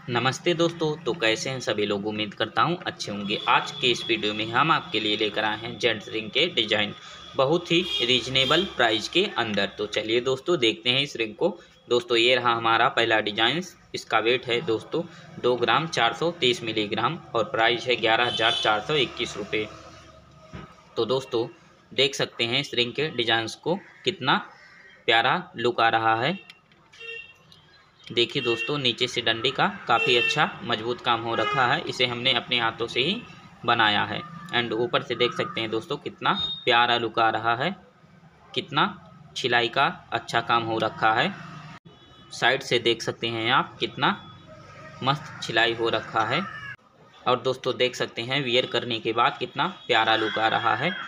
नमस्ते दोस्तों। तो कैसे हैं सभी लोग। उम्मीद करता हूं अच्छे होंगे। आज के इस वीडियो में हम आपके लिए लेकर आए हैं जेंट्स रिंग के डिजाइन बहुत ही रीजनेबल प्राइस के अंदर। तो चलिए दोस्तों देखते हैं इस रिंग को। दोस्तों ये रहा हमारा पहला डिजाइन। इसका वेट है दोस्तों 2 ग्राम 430 मिलीग्राम और प्राइस है 11,421 रुपये। तो दोस्तों देख सकते हैं इस रिंग के डिजाइन को कितना प्यारा लुक आ रहा है। देखिए दोस्तों नीचे से डंडी का काफ़ी अच्छा मजबूत काम हो रखा है। इसे हमने अपने हाथों से ही बनाया है। एंड ऊपर से देख सकते हैं दोस्तों कितना प्यारा लुक आ रहा है, कितना छिलाई का अच्छा काम हो रखा है। साइड से देख सकते हैं आप कितना मस्त छिलाई हो रखा है। और दोस्तों देख सकते हैं वियर करने के बाद कितना प्यारा लुक आ रहा है।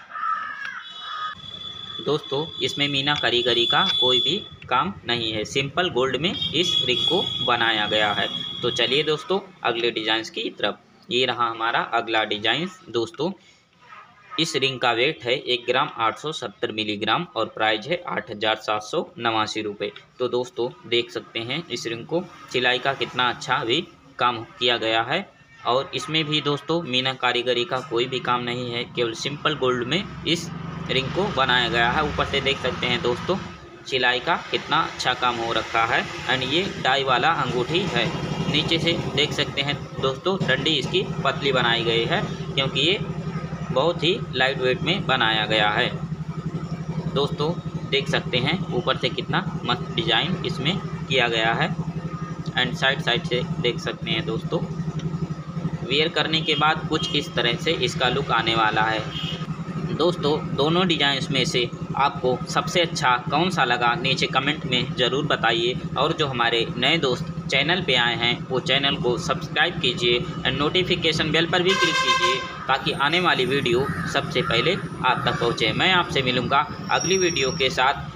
दोस्तों इसमें मीना कारीगरी का कोई भी काम नहीं है, सिंपल गोल्ड में इस रिंग को बनाया गया है। तो चलिए दोस्तों अगले डिजाइन की तरफ। ये रहा हमारा अगला डिजाइन। दोस्तों इस रिंग का वेट है 1 ग्राम 870 मिलीग्राम और प्राइस है 8,789 रुपये। तो दोस्तों देख सकते हैं इस रिंग को सिलाई का कितना अच्छा भी काम किया गया है। और इसमें भी दोस्तों मीना कारीगरी का कोई भी काम नहीं है, केवल सिंपल गोल्ड में इस रिंग को बनाया गया है। ऊपर से देख सकते हैं दोस्तों सिलाई का कितना अच्छा काम हो रखा है। एंड ये डाई वाला अंगूठी है। नीचे से देख सकते हैं दोस्तों डंडी इसकी पतली बनाई गई है क्योंकि ये बहुत ही लाइट वेट में बनाया गया है। दोस्तों देख सकते हैं ऊपर से कितना मस्त डिजाइन इसमें किया गया है। एंड साइड से देख सकते हैं दोस्तों वेयर करने के बाद कुछ इस तरह से इसका लुक आने वाला है। दोस्तों दोनों डिजाइन्स में से आपको सबसे अच्छा कौन सा लगा नीचे कमेंट में ज़रूर बताइए। और जो हमारे नए दोस्त चैनल पे आए हैं वो चैनल को सब्सक्राइब कीजिए एंड नोटिफिकेशन बेल पर भी क्लिक कीजिए ताकि आने वाली वीडियो सबसे पहले आप तक पहुँचे। मैं आपसे मिलूँगा अगली वीडियो के साथ।